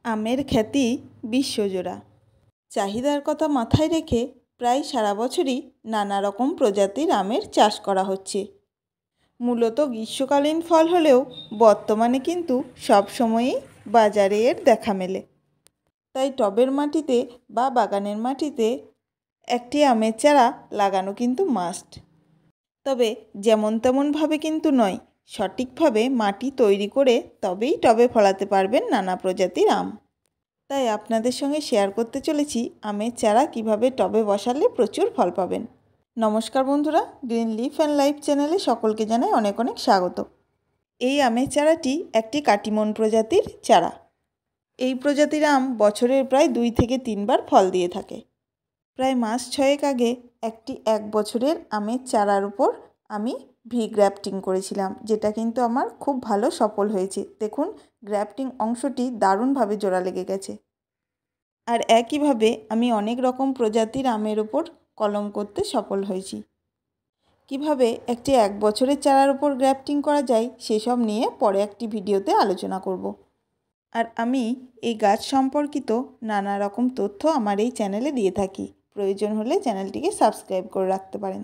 আমের খ্যাতি বিশ্বজোড়া। চাহিদার কথা মাথায় রেখে প্রায় সারা বছরই নানা রকম প্রজাতির আমের চাষ করা হচ্ছে। মূলত গ্রীষ্মকালীন ফল হলেও বর্তমানে কিন্তু সব সময়ই বাজারে এর দেখা মেলে। তাই টবের মাটিতে বা বাগানের মাটিতে একটি আমের চারা লাগানো কিন্তু মাস্ট। তবে যেমন তেমনভাবে কিন্তু নয়, সঠিকভাবে মাটি তৈরি করে তবেই টবে ফলাতে পারবেন নানা প্রজাতির আম। তাই আপনাদের সঙ্গে শেয়ার করতে চলেছি আমের চারা কিভাবে টবে বসালে প্রচুর ফল পাবেন। নমস্কার বন্ধুরা, গ্রিন লিফ অ্যান্ড লাইফ চ্যানেলে সকলকে জানাই অনেক অনেক স্বাগত। এই আমের চারাটি একটি কাটিমন প্রজাতির চারা। এই প্রজাতির আম বছরের প্রায় 2 থেকে 3 বার ফল দিয়ে থাকে। প্রায় মাস 6 আগে একটি 1 বছরের আমের চারার উপর আমি ভি গ্রাফটিং করেছিলাম, যেটা কিন্তু আমার খুব ভালো সফল হয়েছে। দেখুন, গ্রাফটিং অংশটি দারুণভাবে জোড়া লেগে গেছে। আর একইভাবে আমি অনেক রকম প্রজাতির আমের ওপর কলম করতে সফল হয়েছি। কিভাবে একটি 1 বছরের চারার উপর গ্রাফটিং করা যায় সেসব নিয়ে পরে একটি ভিডিওতে আলোচনা করব। আর আমি এই গাছ সম্পর্কিত নানা রকম তথ্য আমার এই চ্যানেলে দিয়ে থাকি। প্রয়োজন হলে চ্যানেলটিকে সাবস্ক্রাইব করে রাখতে পারেন।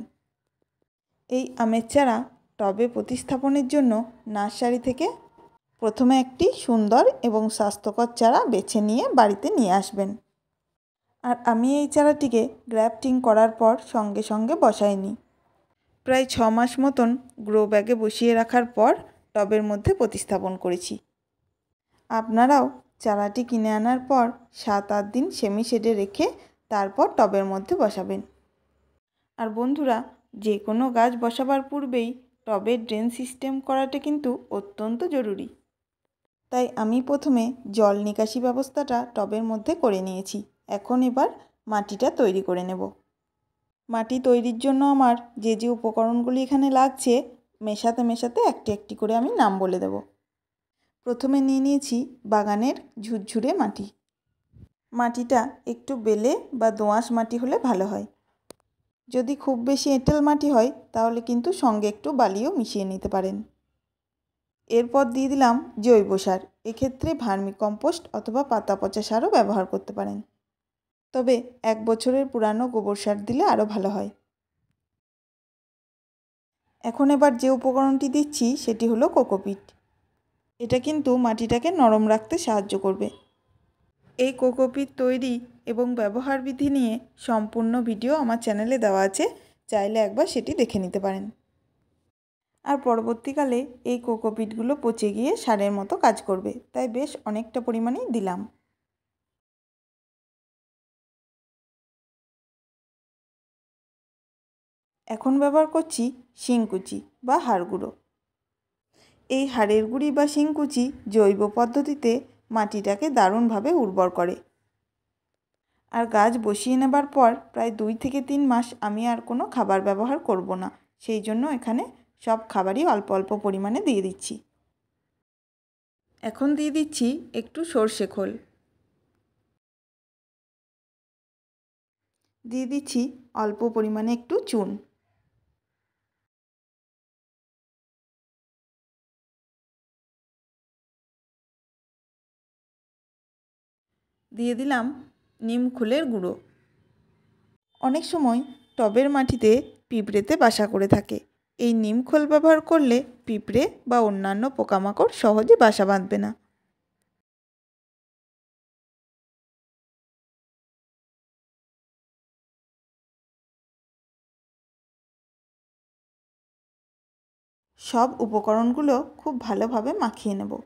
এই আমের চারা টবে প্রতিস্থাপনের জন্য নার্সারি থেকে প্রথমে একটি সুন্দর এবং স্বাস্থ্যকর চারা বেছে নিয়ে বাড়িতে নিয়ে আসবেন। আর আমি এই চারাটিকে গ্রাফটিং করার পর সঙ্গে সঙ্গে বসাইনি। প্রায় 6 মাস মতন গ্রো ব্যাগে বসিয়ে রাখার পর টবের মধ্যে প্রতিস্থাপন করেছি। আপনারাও চারাটি কিনে আনার পর 7-8 দিন সেমি শেডে রেখে তারপর টবের মধ্যে বসাবেন। আর বন্ধুরা, যে কোনো গাছ বসাবার পূর্বেই টবের ড্রেন সিস্টেম করাটা কিন্তু অত্যন্ত জরুরি। তাই আমি প্রথমে জল নিকাশি ব্যবস্থাটা টবের মধ্যে করে নিয়েছি। এখন এবার মাটিটা তৈরি করে নেব। মাটি তৈরির জন্য আমার যে যে উপকরণগুলি এখানে লাগছে মেশাতে মেশাতে একটি একটি করে আমি নাম বলে দেব। প্রথমে নিয়ে নিয়েছি বাগানের ঝুরঝুরে মাটি। মাটিটা একটু বেলে বা দোআঁশ মাটি হলে ভালো হয়। যদি খুব বেশি এঁটেল মাটি হয় তাহলে কিন্তু সঙ্গে একটু বালিও মিশিয়ে নিতে পারেন। এরপর দিয়ে দিলাম জৈব সার। এক্ষেত্রে ভার্মি কম্পোস্ট অথবা পাতা পচা সারও ব্যবহার করতে পারেন। তবে 1 বছরের পুরানো গোবর সার দিলে আরও ভালো হয়। এখন এবার যে উপকরণটি দিচ্ছি সেটি হলো কোকোপিট। এটা কিন্তু মাটিটাকে নরম রাখতে সাহায্য করবে। এই কোকোপিট তৈরি এবং ব্যবহার বিধি নিয়ে সম্পূর্ণ ভিডিও আমার চ্যানেলে দেওয়া আছে, চাইলে একবার সেটি দেখে নিতে পারেন। আর পরবর্তীকালে এই কোকোপিটগুলো পচে গিয়ে সারের মতো কাজ করবে, তাই বেশ অনেকটা পরিমাণেই দিলাম। এখন ব্যবহার করছি শিংকুচি বা হাড় গুঁড়ো। এই হাড়ের গুঁড়ি বা শিংকুচি জৈব পদ্ধতিতে মাটিটাকে দারুণভাবে উর্বর করে। আর গাছ বসিয়ে নেবার পর প্রায় 2 থেকে 3 মাস আমি আর কোনো খাবার ব্যবহার করব না। সেই জন্য এখানে সব খাবারই অল্প অল্প পরিমাণে দিয়ে দিচ্ছি। এখন দিয়ে দিচ্ছি একটু সর্ষে খোল। দিয়ে দিচ্ছি অল্প পরিমাণে একটু চুন। দিয়ে দিলাম নিম খোলের গুঁড়ো। অনেক সময় টবের মাটিতে পিঁপড়েতে বাসা করে থাকে। এই নিম খোল ব্যবহার করলে পিঁপড়ে বা অন্যান্য পোকামাকড় সহজে বাসা বাঁধবে না। সব উপকরণগুলো খুব ভালোভাবে মাখিয়ে নেব।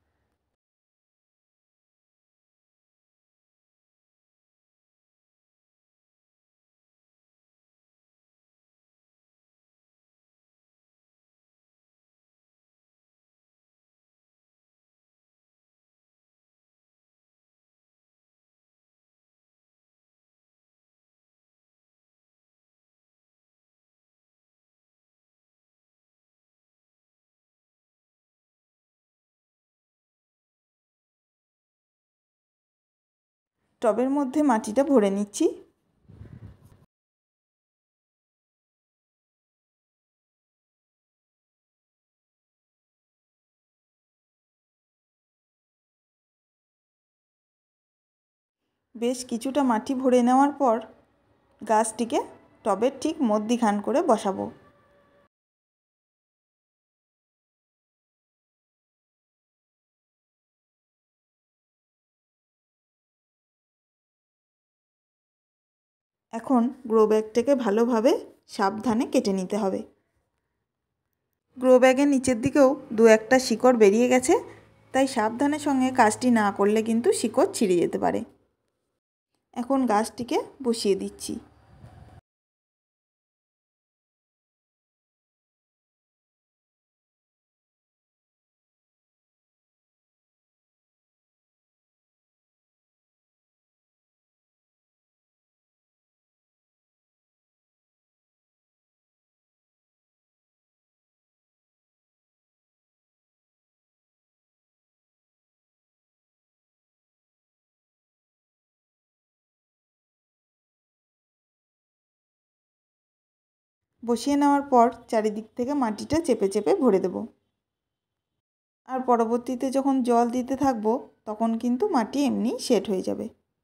টবের মধ্যে মাটিটা ভরে নিচ্ছি। বেশ কিছুটা মাটি ভরে নেওয়ার পর গাছটিকে টবের ঠিক মধ্যিখান করে বসাবো। এখন গ্রো ব্যাগটাকে ভালোভাবে সাবধানে কেটে নিতে হবে। গ্রো ব্যাগের নিচের দিকেও দু একটা শিকড় বেরিয়ে গেছে, তাই সাবধানের সঙ্গে কাজটি না করলে কিন্তু শিকড় ছিঁড়ে যেতে পারে। এখন গাছটিকে বসিয়ে দিচ্ছি। বসিয়ে নেওয়ার পর চারিদিক থেকে মাটিটা চেপে চেপে ভরে দেব। আর পরবর্তীতে যখন জল দিতে থাকবো তখন কিন্তু মাটি এমনি সেট হয়ে যাবে।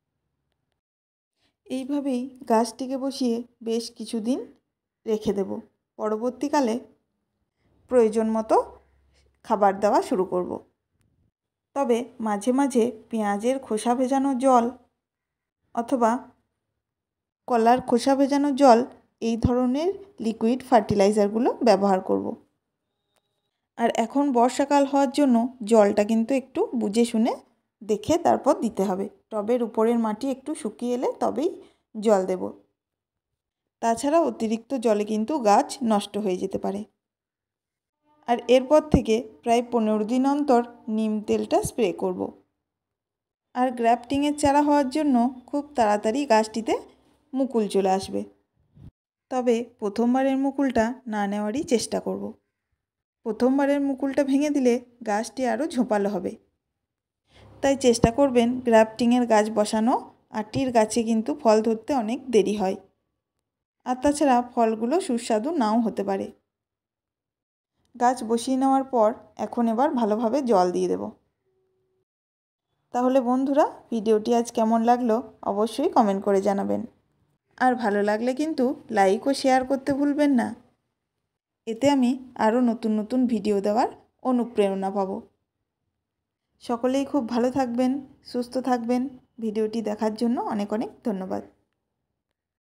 এইভাবেই গাছটিকে বসিয়ে বেশ কিছুদিন রেখে দেব। পরবর্তীকালে প্রয়োজন মতো খাবার দেওয়া শুরু করব। তবে মাঝে মাঝে পেঁয়াজের খোসা ভেজানো জল অথবা কলার খোসা ভেজানো জল, এই ধরনের লিকুইড ফার্টিলাইজারগুলো ব্যবহার করব। আর এখন বর্ষাকাল হওয়ার জন্য জলটা কিন্তু একটু বুঝে শুনে দেখে তারপর দিতে হবে। টবের উপরের মাটি একটু শুকিয়ে এলে তবেই জল দেব। তাছাড়া অতিরিক্ত জলে কিন্তু গাছ নষ্ট হয়ে যেতে পারে। আর এরপর থেকে প্রায় 15 দিন অন্তর নিম তেলটা স্প্রে করব। আর গ্রাফটিংয়ের চারা হওয়ার জন্য খুব তাড়াতাড়ি গাছটিতে মুকুল চলে আসবে। তবে প্রথমবারের মুকুলটা না নেওয়ারই চেষ্টা করব। প্রথমবারের মুকুলটা ভেঙে দিলে গাছটি আরও ঝোপালো হবে। তাই চেষ্টা করবেন গ্রাফটিংয়ের গাছ বসানো। আটির গাছে কিন্তু ফল ধরতে অনেক দেরি হয়। আর তাছাড়া ফলগুলো সুস্বাদু নাও হতে পারে। গাছ বসিয়ে নেওয়ার পর এখন এবার ভালোভাবে জল দিয়ে দেব। তাহলে বন্ধুরা, ভিডিওটি আজ কেমন লাগলো অবশ্যই কমেন্ট করে জানাবেন। আর ভালো লাগলে কিন্তু লাইক ও শেয়ার করতে ভুলবেন না। এতে আমি আরও নতুন নতুন ভিডিও দেওয়ার অনুপ্রেরণা পাব। সকলেই খুব ভালো থাকবেন, সুস্থ থাকবেন। ভিডিওটি দেখার জন্য অনেক অনেক ধন্যবাদ।